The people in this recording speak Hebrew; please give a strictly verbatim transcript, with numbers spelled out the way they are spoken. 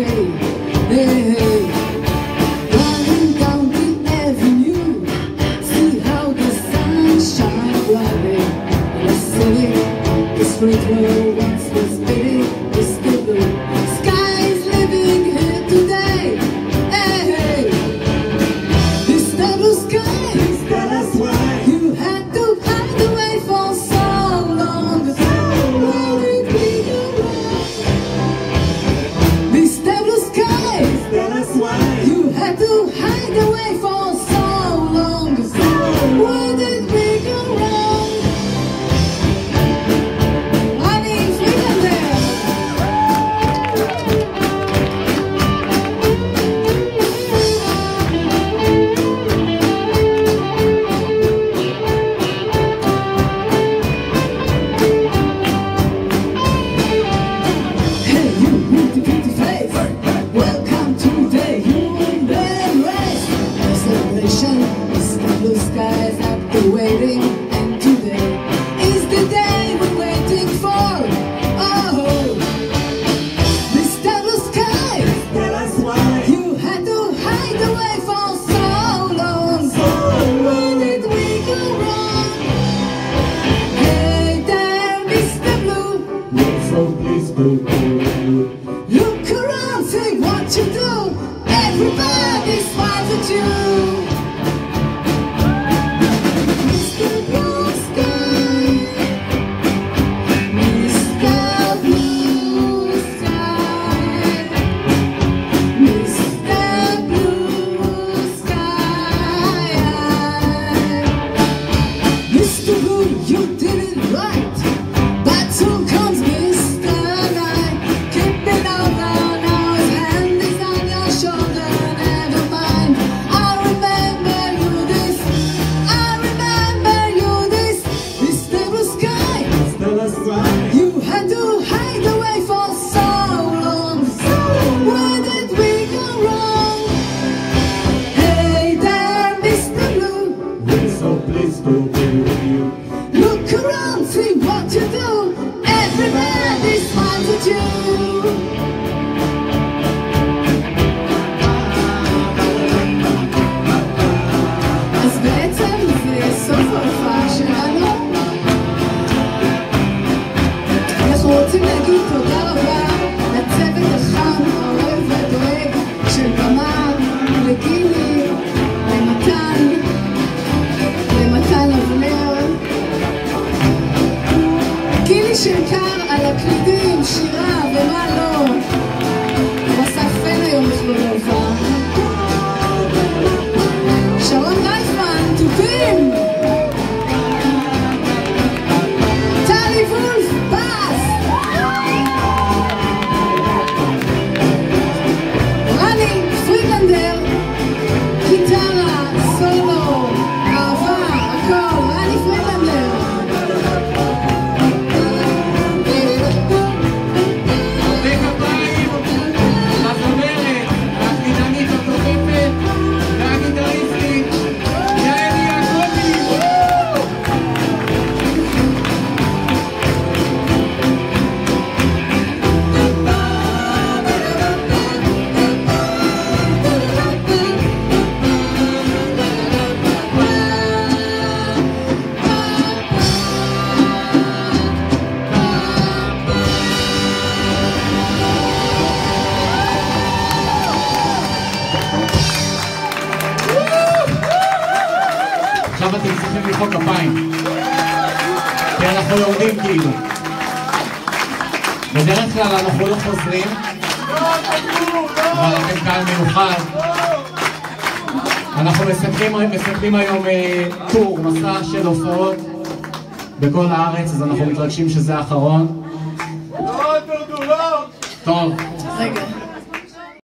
day. Hey, hey. Running down the avenue, see how the sun shines brightly. In the city, the street where once was busy is still blue. Sky is living here today. Hey, hey. This blue sky, tell us why you had to hide away for so long. Where did we go wrong? This blue sky, tell us why you had to hide away for so long. Where did we go wrong? Honey, Frieldender. Hey, you with the pretty face. Welcome to the human race. No celebration, it's the blue skies after waiting, and today is the day we're waiting for. Oh, this blue sky, tell us why you had to hide away for so long. Where did we go wrong? Hey there, Mister Blue, we're so pleased to be you. look around, say what you do. Everybody smiles at you. Mister Blue Sky, Mister Blue Sky, Mister Blue Sky. Mister Blue, you did it right, but soon comes Mister Night. Keep it all down, now his hand is on your shoulder. Never mind, I remember you this, I remember you this. Mister Blue Sky, Tell us why you had to hide away for so long. Where did we go wrong? Hey there, Mister Blue, we're so pleased to be with you. look around, see what you do. Everybody smiles at you. אז בעצם זה סוף ההופעה שלנו. אנחנו רוצים להגיד תודה רבה לצוות החם, האוהב והדואג של במה, לגילי, למתן, למתן אבנר, גיל שנקר על הקלידים, שירה ומה לא. הוא עשה פן היום לכלול ההופעה. שרון רייפמן, תופים. טלי וולף, בס. רני, פרידלנדר, גיטרה, סולו, אהבה, הכל. רני פרידלנדר. עובדי כפיים, הזמרת, הקלידנית התופפת, והגיטריסטית, יעל יעקובי. עכשיו אתם צריכים למחוא כפיים, כי אנחנו יורדים כאילו. בדרך כלל אנחנו לא חוזרים, אבל אתם קהל מיוחד. אנחנו מסכמים, מסכמים היום אה, טור, מסע של הופעות בכל הארץ, אז אנחנו מתרגשים שזה האחרון. טוב,